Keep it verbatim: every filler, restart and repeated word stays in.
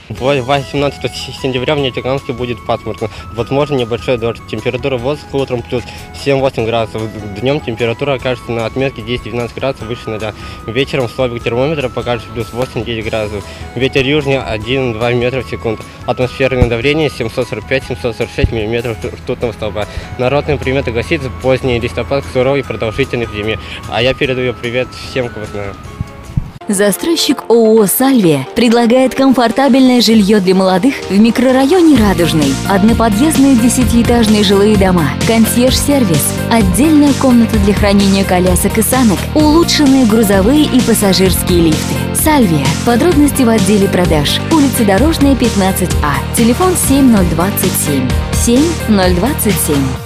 восемнадцатого сентября в Нефтекамске будет пасмурно. Возможно небольшой дождь. Температура воздуха утром плюс семь-восемь градусов. Днем температура окажется на отметке десять-двенадцать градусов выше ноля. Вечером столбик термометра покажет плюс восемь-девять градусов. Ветер южный один-два метра в секунду. Атмосферное давление семьсот сорок пять - семьсот сорок шесть миллиметров ртутного столба. Народные приметы гласит: поздний листопад к суровой и продолжительной зиме. А я передаю привет всем, кого знаю. Застройщик ООО «Сальвия» предлагает комфортабельное жилье для молодых в микрорайоне Радужный. Одноподъездные десятиэтажные жилые дома, консьерж-сервис, отдельная комната для хранения колясок и санок, улучшенные грузовые и пассажирские лифты. «Сальвия». Подробности в отделе продаж. Улица Дорожная, пятнадцать А. Телефон семь ноль двадцать семь. семь ноль двадцать семь.